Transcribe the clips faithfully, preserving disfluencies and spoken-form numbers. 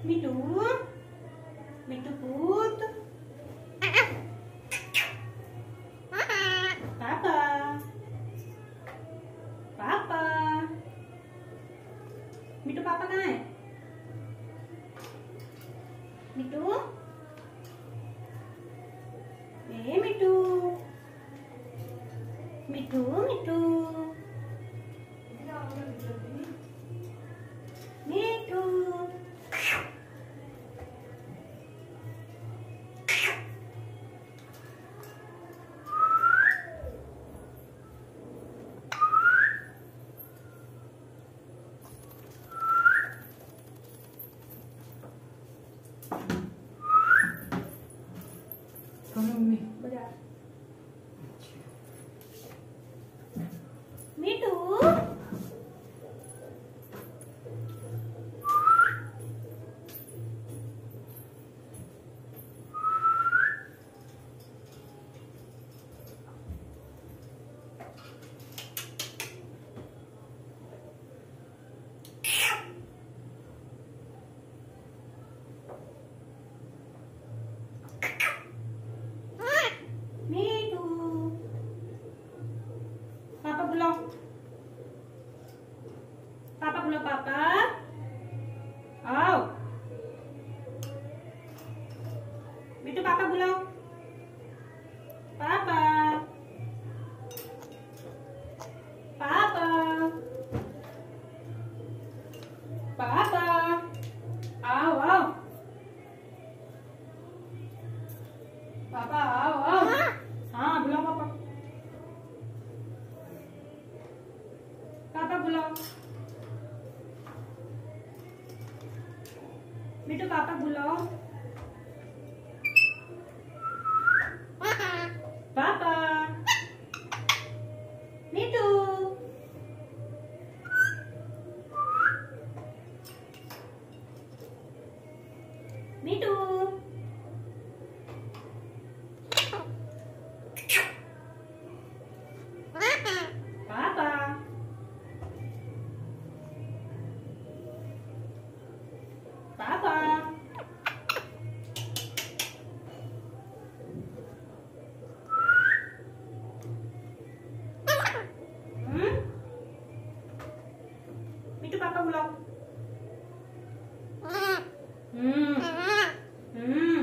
मिठू मिठू पूत पापा पापा मिठू पापा कहाँ है? मिठू ए मिठू मिठू मिठू मिठू मम्मी मिठू मिठू पापा बुलाओ पापा बुलाओ पापा आओ मिठू पापा बुलाओ पापा पापा पापा आओ आओ पापा आओ आओ हाँ बुलाओ पापा पापा बुलाओ मिठू पापा बुलाओ पापा मिठू मिठू पापा पापा हम्म मिठू पापा बुलाओ हम्म हम्म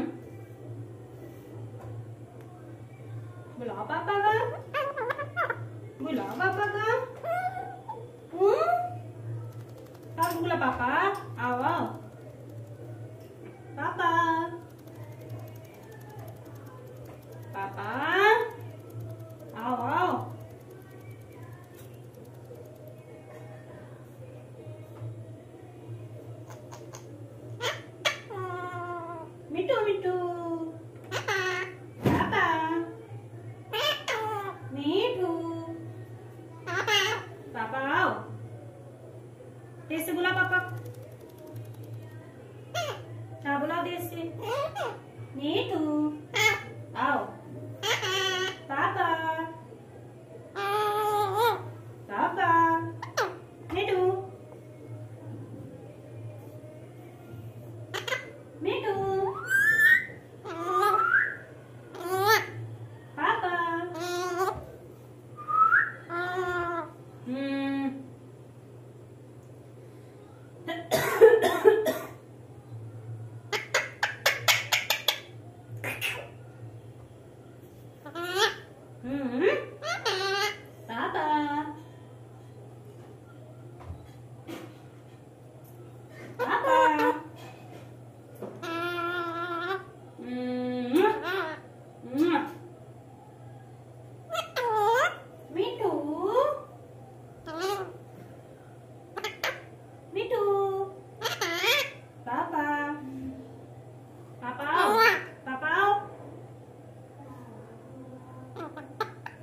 बुलाओ पापा का बुलाओ पापा का हम्म पापा बुला पापा आओ आओ पापा पापा आओ आओ मिठू मिठू पापा मिठू पापा आओ तेज से बुला पापा हाँ बुलाओ देर से नीतू आओ पापा पापा नीतू नीतू पापा हम्म हम्म पापा पापा हम्म मिठू मिठू पापा पापा आओ पापा आओ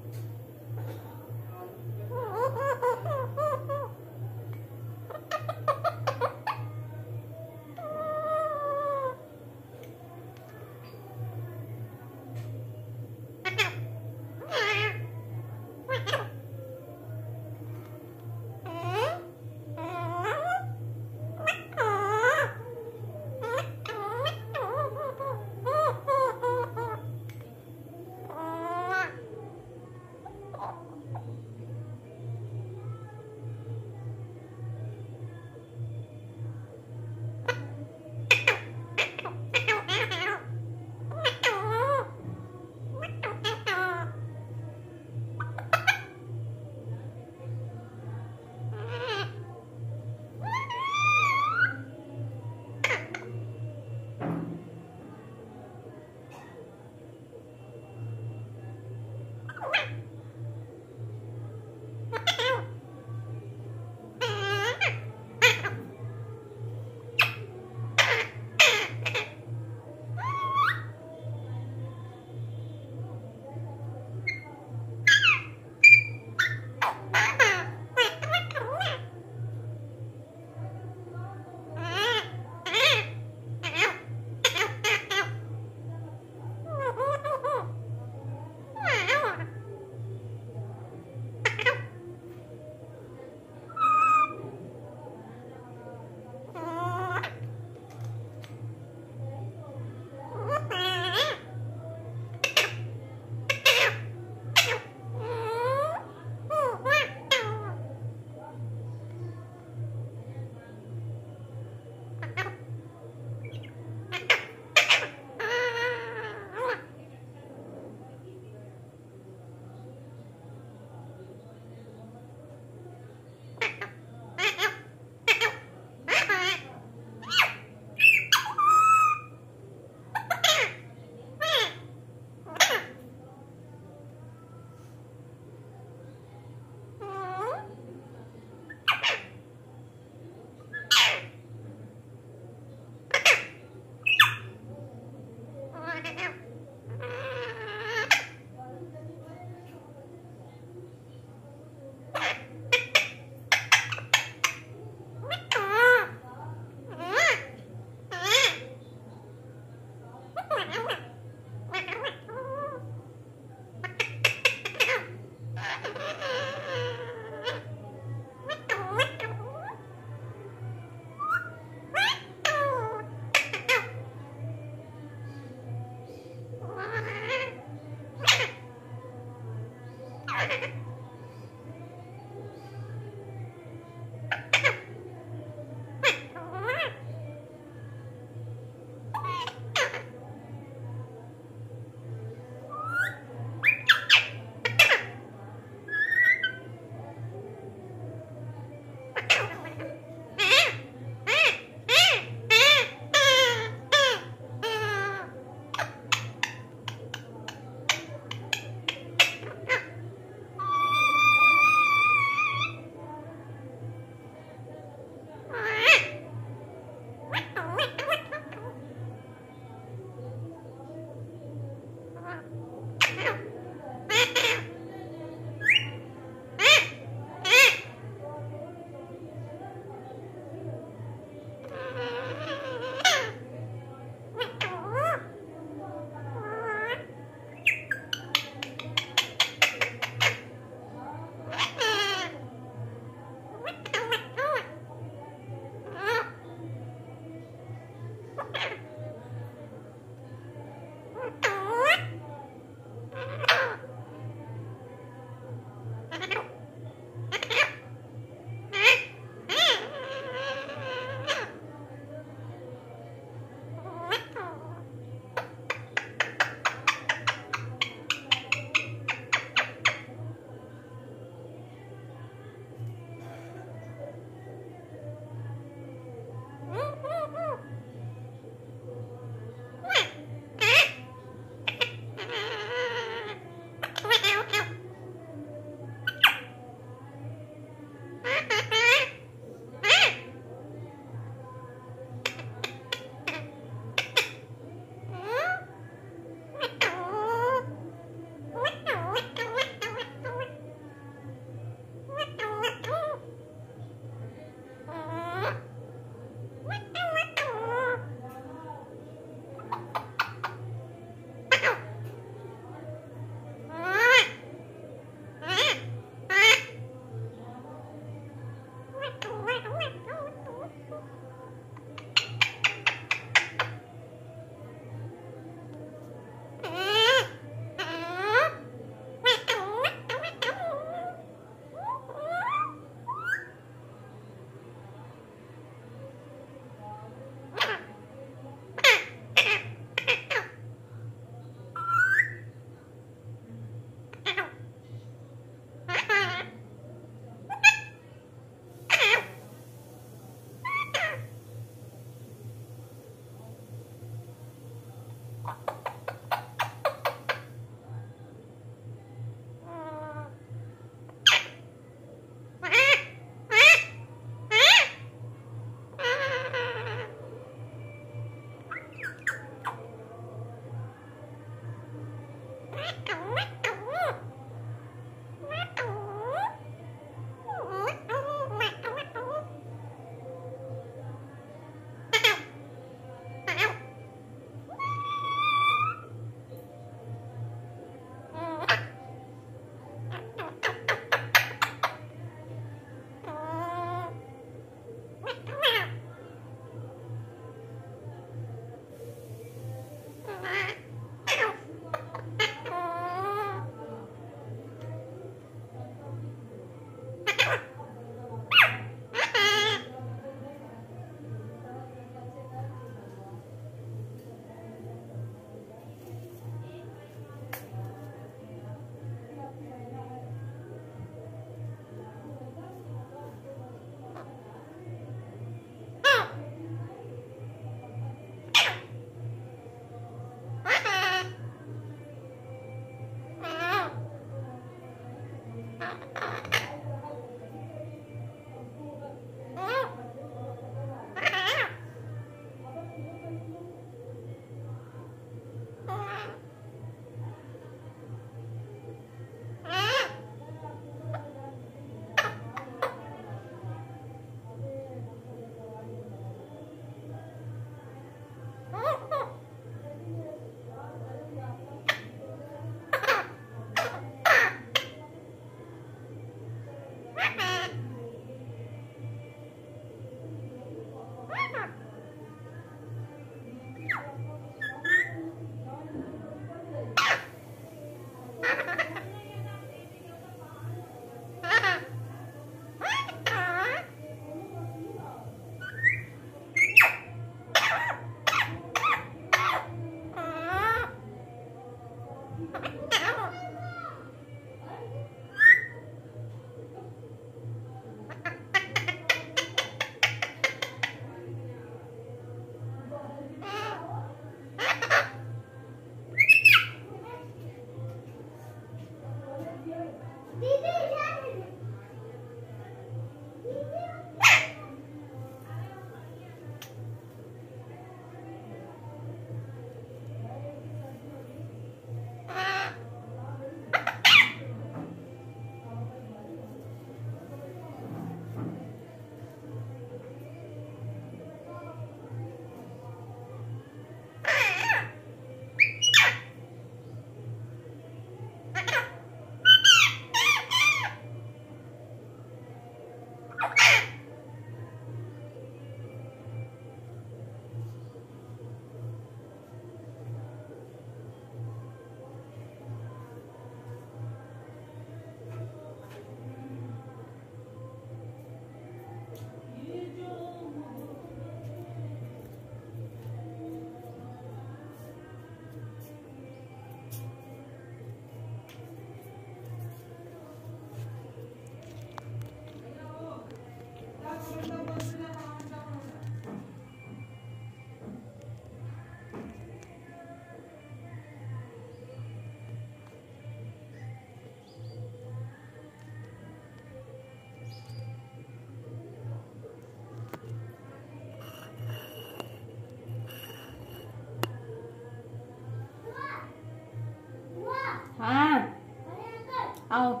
आओ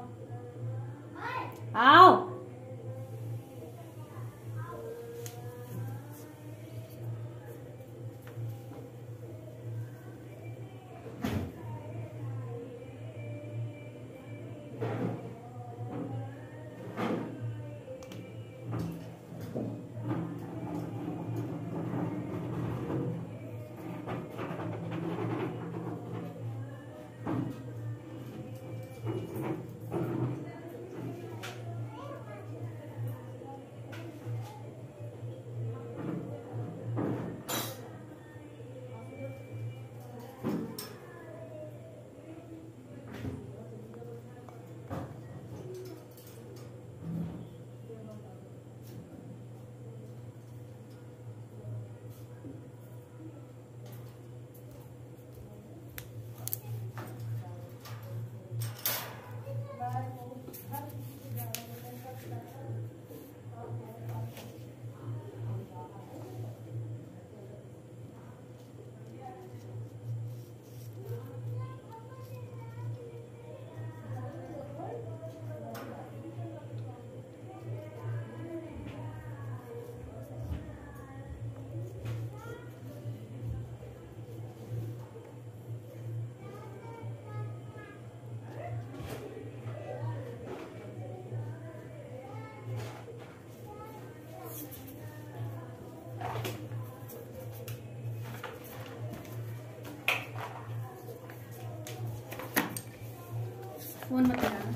आओ फोन मत चलाना।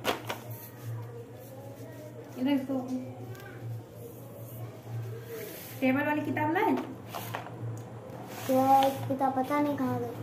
इधर इसको टेबल वाली किताब लाए। क्या किताब पता नहीं कहाँ गई।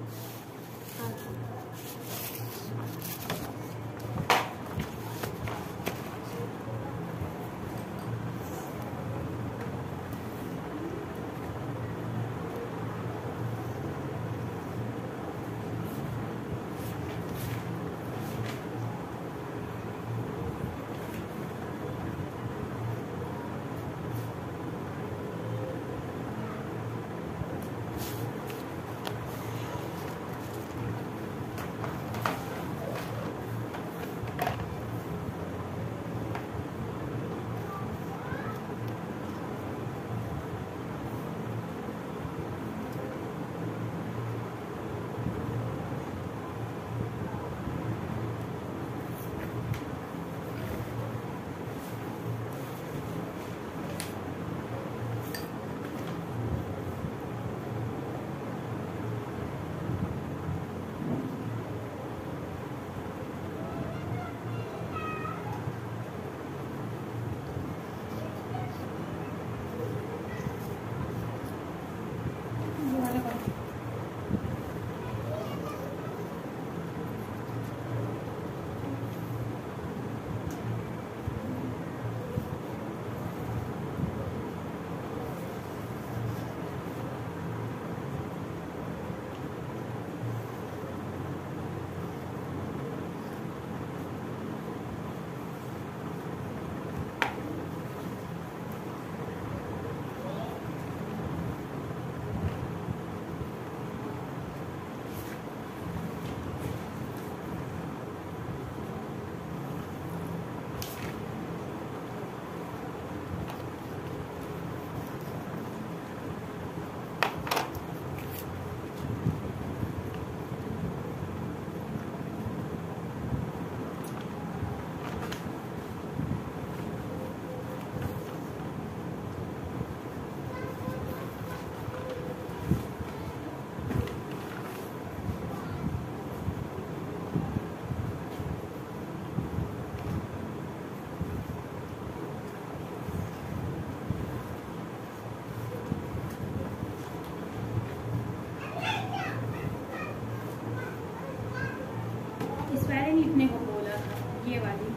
लिखने को बोला था ये वाली।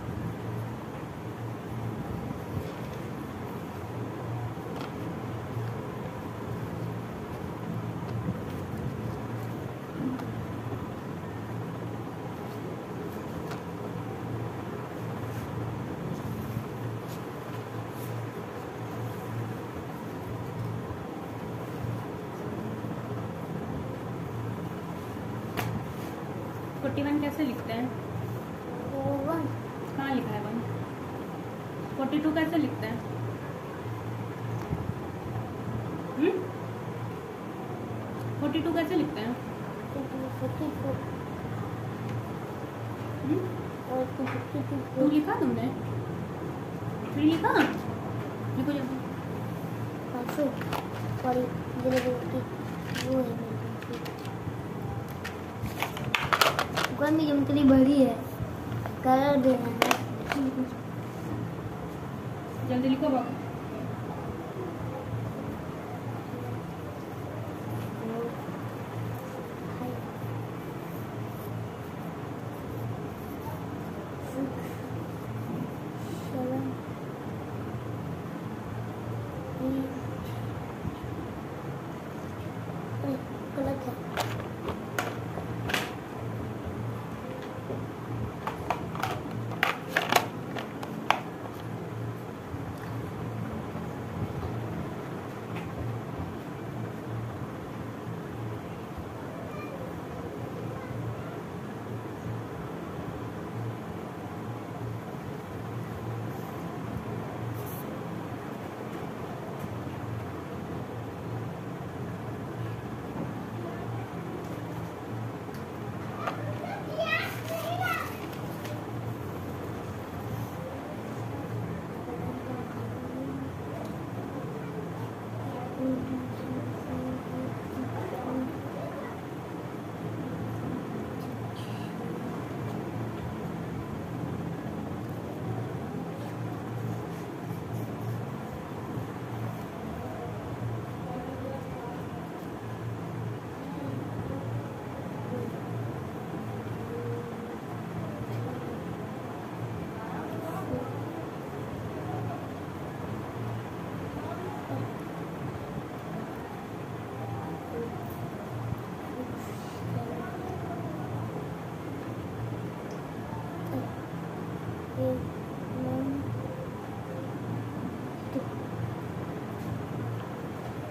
फोर्टी वन कैसे लिखते हैं? वन कहाँ लिखा है वन? फोर्टी टू कैसे लिखते हैं? हम्म फोर्टी टू कैसे लिखते हैं? फोर्टी फोर और फिफ्टी टू टू लिखा तुमने? थ्री लिखा? लिखो जल्दी। पाँचों और वो है दुकान में जमतली भरी है, कलर देना है। जल्दी लिखो बाबू। गलत है।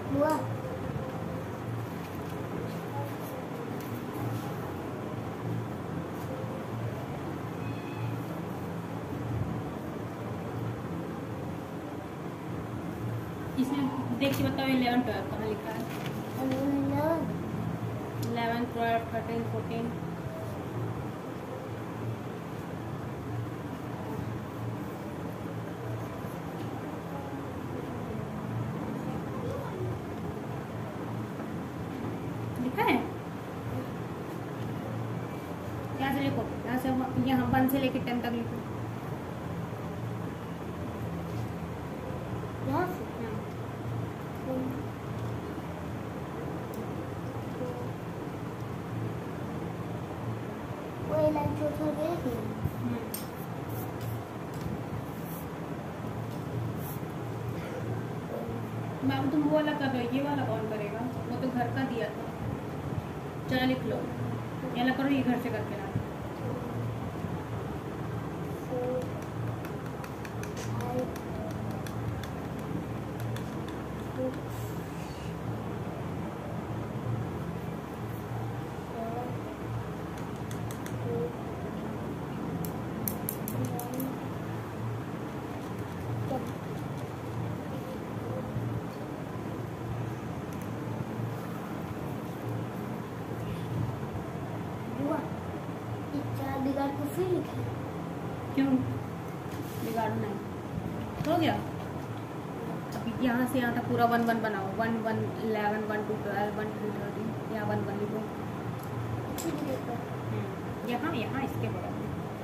हुआ इसमें देख के बताओ इलेवन ट्वेल्व कहाँ लिखा है? इलेवन ट्वेल्व थर्टीन फोर्टीन लिखा है। यहाँ से लिखो, यहाँ से यहाँ वन से लेके टेन तक लिखो। यहाँ से वो लाइन छोड़ छोड़ के मैम तुम वो वाला कर रहे हो, ये वाला कौन करेगा? वो तो घर का दिया था। चलो लिख लो, ये वाला करो, ये घर से करके ला। बिगाड़ को फिर लिखे क्यों बिगाड़ना है? हो गया। अभी यहाँ से यहाँ तक पूरा वन वन बनाओ। One one eleven one two twelve one two thirteen यहाँ वन वन लिखो। यहाँ यहाँ इसके बराबर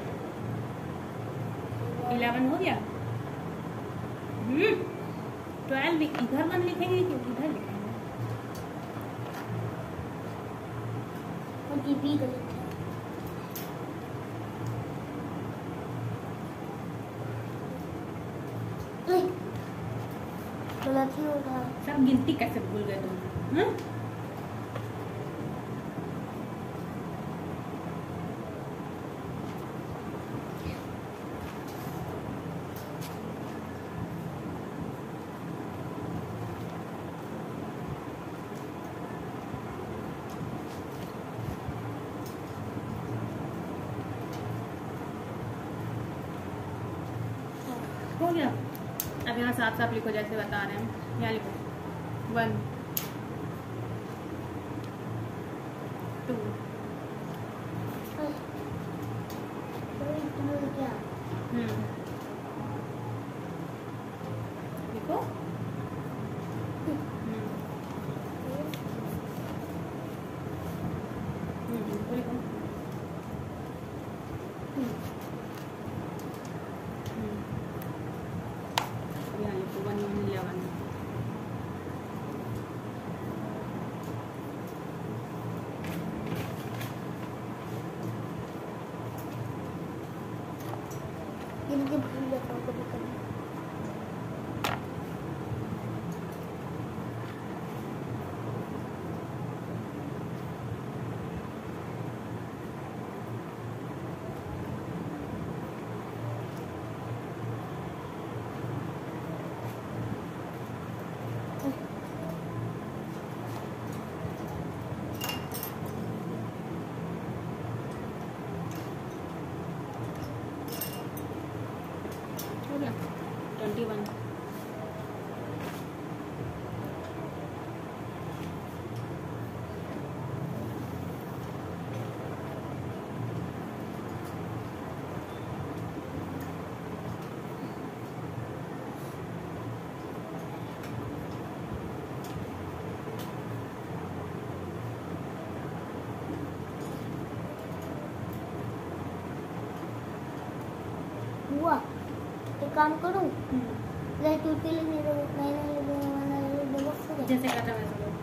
इलेवन हो गया। हम्म ट्वेल्व इधर वन लिखेंगे कि इधर लिखेंगे? उनकी बी गलत है। गलत ही होगा। सब गिनती कैसे भूल गए तुम? हाँ? हो गया। अब यहाँ साफ साफ लिखो जैसे बता रहे हैं। यहाँ लिखो वन टू क्या हम्म लिखो हम्म हम्म लिखो यहाँ लिखो वन वन इलेवन इनके भूल जाता हूँ कभी कभी। ट्वेंटी वन हुआ एक काम करूँ लाइट टूट के लिए मेरे मैंने जैसे कहता वैसे करो।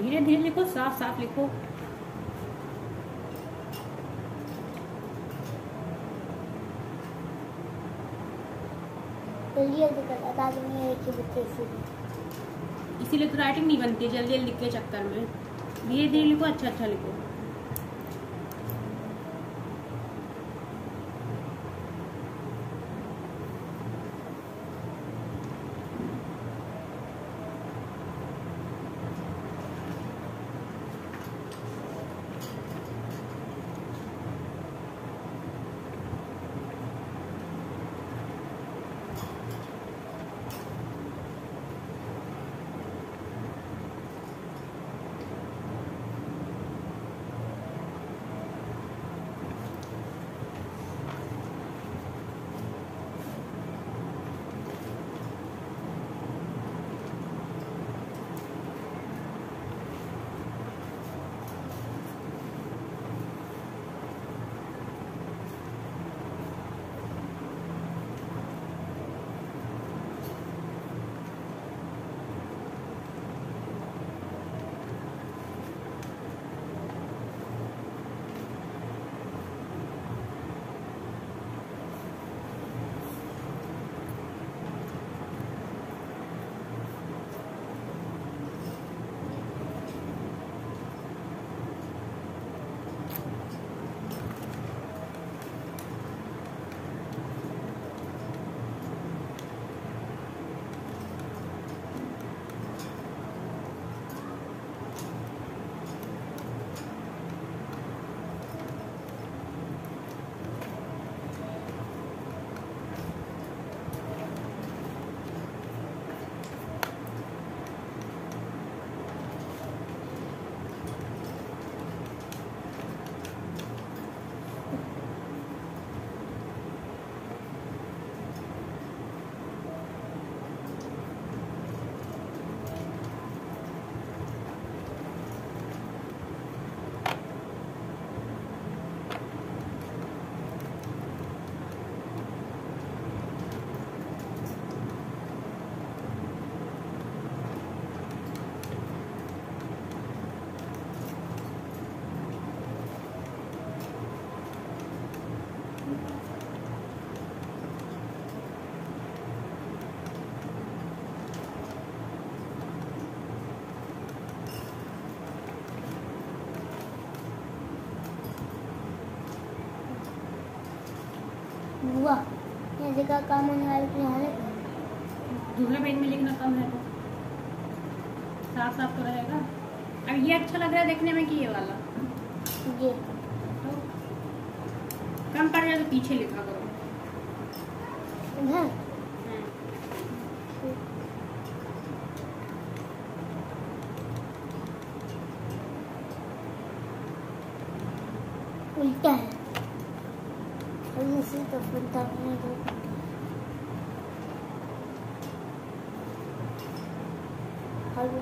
धीरे धीरे लिखो, साफ साफ लिखो। जल्दी जल्दी करता ताकि मैं एक ही बच्चे इसीलिए इसीलिए तो राइटिंग नहीं बनती जल्दी जल्दी लिख के चक्कर में। धीरे धीरे लिखो, अच्छा अच्छा लिखो। हुआ ऐसे का काम होने वाले के यहाँ दूसरे पेज में लिखना कम है तो साफ साफ तो रहेगा। अब ये अच्छा लग रहा है देखने में कि ये वाला ये तो कम पड़ जाए तो पीछे लिखा करो। हाँ उल्टा है और इसी तो बनता है तो hello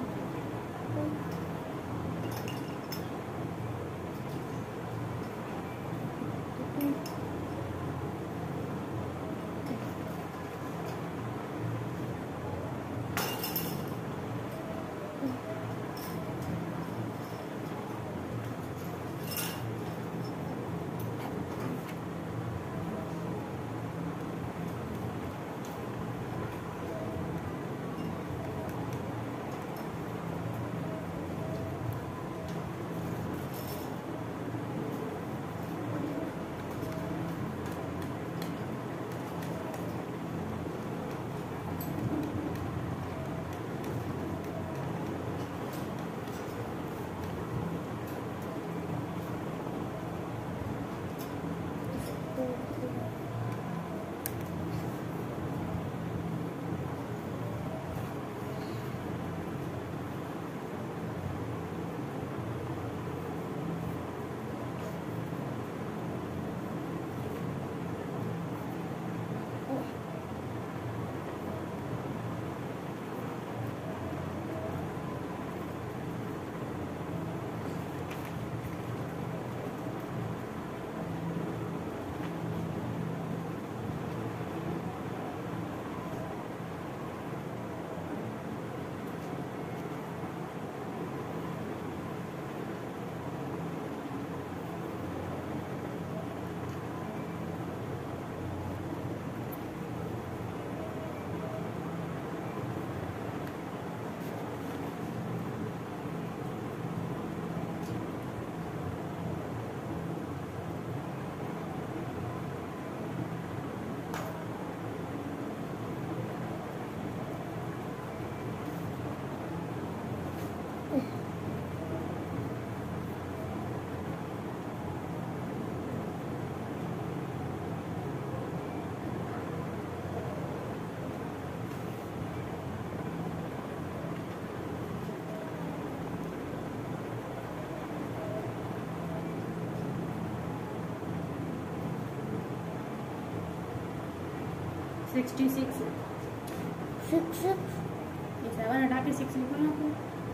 sixty six. Six six ये सेवन हटा के सिक्स लिखो ना आपको।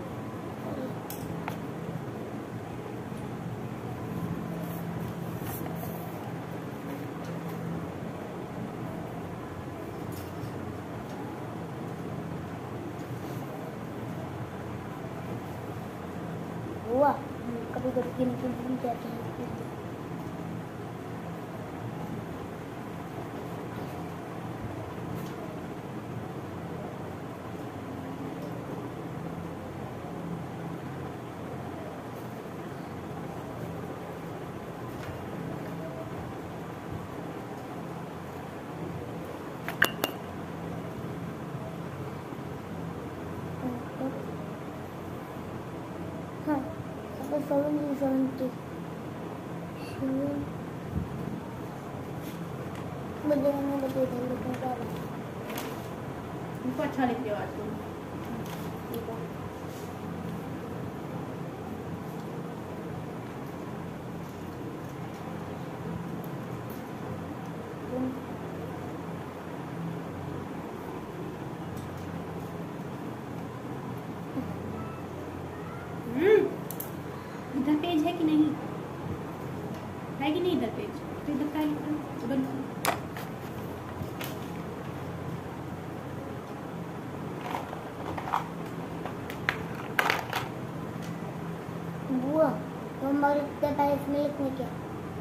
हुआ कभी कभी गिन गिन गिन जाते हैं। हाँ सेवन सेवेंटी सेवन मुझे मैंने बता दिया लिखने का इनको अच्छा लिख दिया आज तुम। देखो इधर पेज है कि नहीं, है कि नहीं इधर पेज, तो इधर का लिखो, उधर लिखो। बुआ तो हमारे क्या इसमें लिखने क्या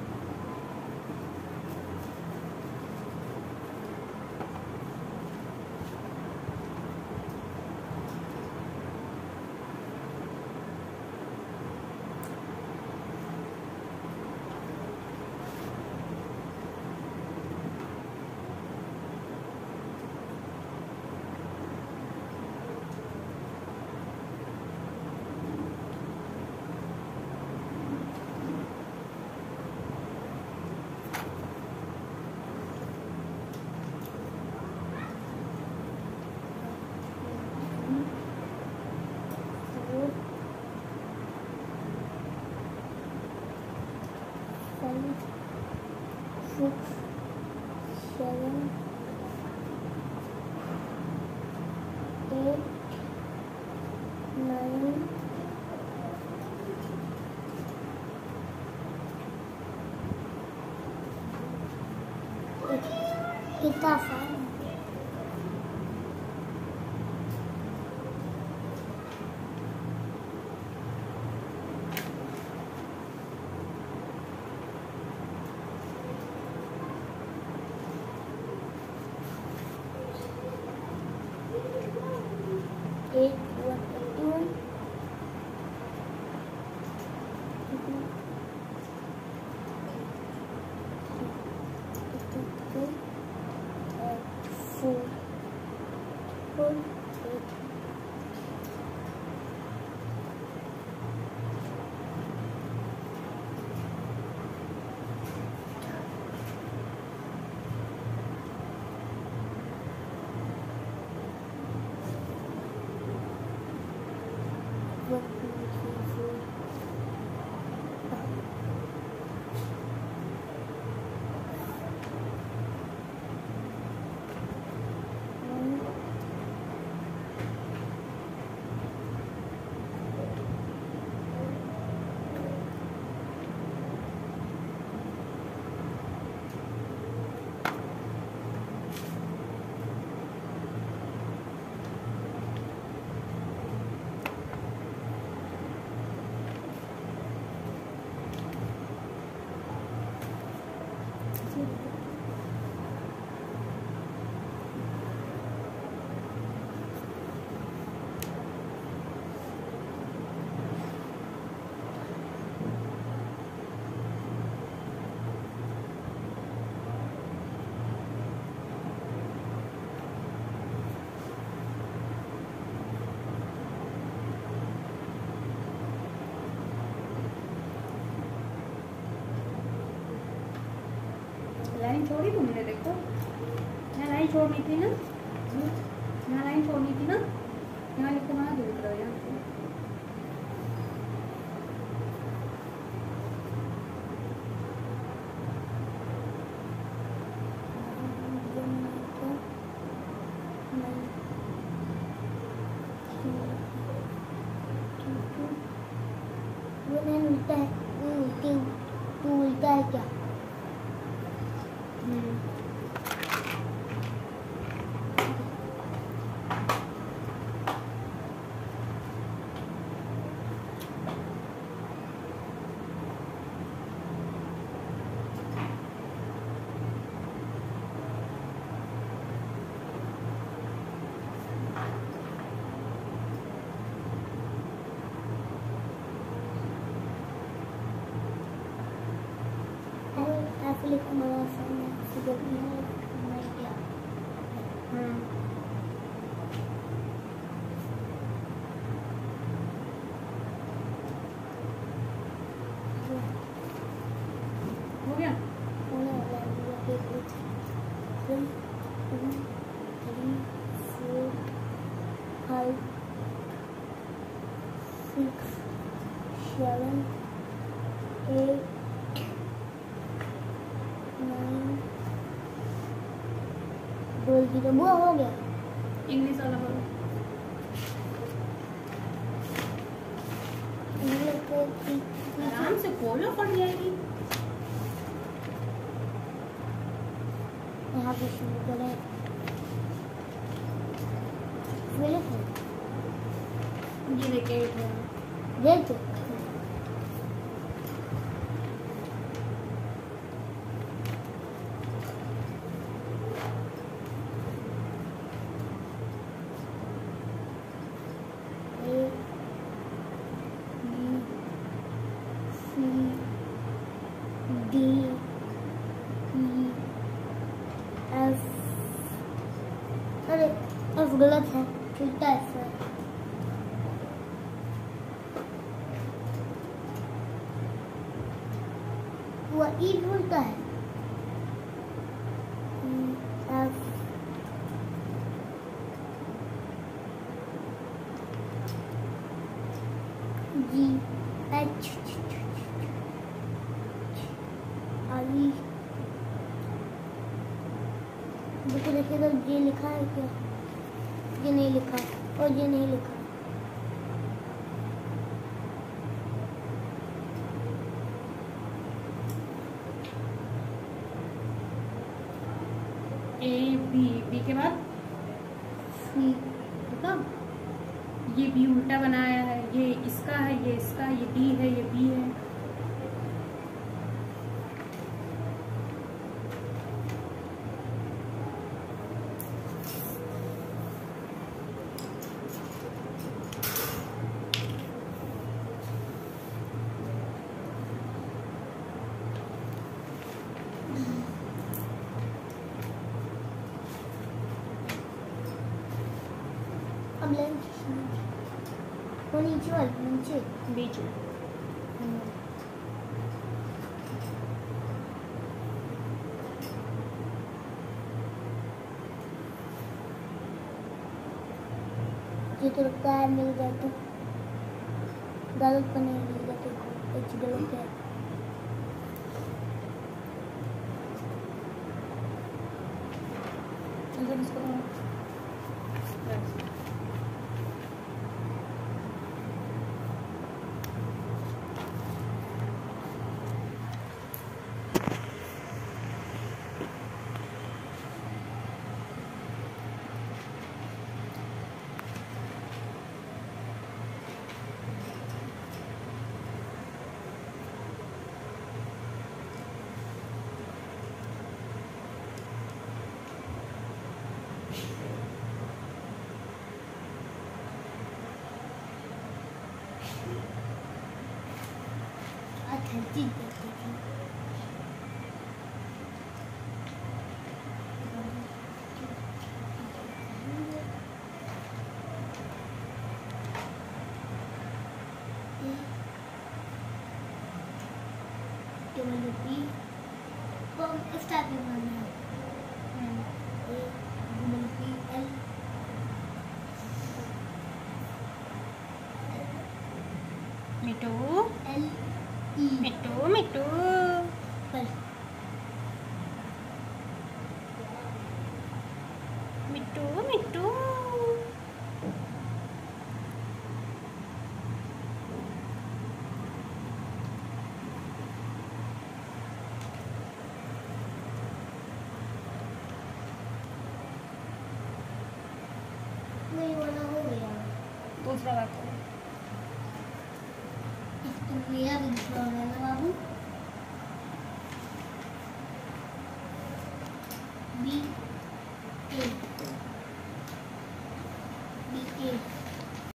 six, seven, eight, nine, कितना आसान eight, one, twenty-one. Four, four, eight. One, two, three, four. One. Line छोड़ी तुमने, देखो यहाँ लाइन छोड़नी थी ना, यहाँ लाइन छोड़नी थी ना, यहाँ लिखो, वहाँ दूर करो यहाँ से। उल्टा है, उल्टी तू उल्टा है क्या? हम्म ऐसे लिखा बड़ा आसान है, ऐसे देखना है, मैं क्या हम्म हो गया। होने वाला है मेरा paper. One two three four five six seven eight nine बोल दी तो वो हो गया। इंग्लिश वाला बोलो। इंग्लिश को टी- टी- आराम से बोलो, पड़ जाएगी। यहाँ पे शुरू करें। मेरे को ये देखे देख A B C D E F. अरे एफ गलत है, उल्टा एफ है। वो ई भी उल्टा है। F G H I. देखो देखिएगा, ये लिखा है क्या? ये नहीं लिखा और ये नहीं लिखा। ए बी, बी के बाद सी मतलब ये बी उल्टा बनाया है, ये इसका है, ये इसका, ये डी है, ये बी है। अब लेंस वो नीचे वाली नीचे। बीच में ये तो लगता है मिल गया तो गलत तो नहीं मिल गया तो एच गलत है। अंदर इसको दो। अच्छा जी देखते हैं। केवल बी को इस टाइप में बनाना है। ए डबल पी एल मिट्टू एल ई मिट्टू मिट्टू पर मिट्टू मिट्टू तो ये वाला हो गया। दूसरा बात करो। इसको मेरा भी दूसरा हो गया ना बाबू। B A B A